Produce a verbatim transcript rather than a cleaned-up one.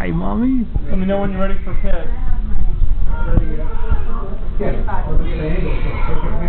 Hi, Mommy. Let me know when you're ready for pit. Yeah.